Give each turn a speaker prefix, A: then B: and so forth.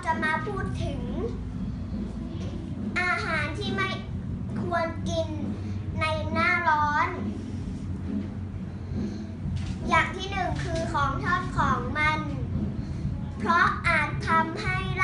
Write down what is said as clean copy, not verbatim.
A: จะมาพูดถึงอาหารที่ไม่ควรกินในหน้าร้อนอย่างที่หนึ่งคือของทอดของมันเพราะอาจทำให้